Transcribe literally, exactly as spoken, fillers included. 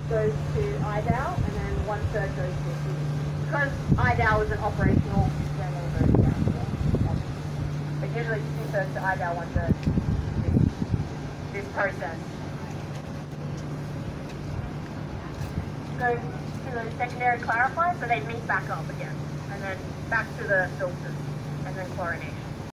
goes to I D A L, and then one third goes to heat. Because I D A L isn't operational, then it'll go down here. But usually two thirds to I D A L, one third this, this process. Go to the secondary clarifier, so they meet back up again, and then back to the filters, and then chlorination.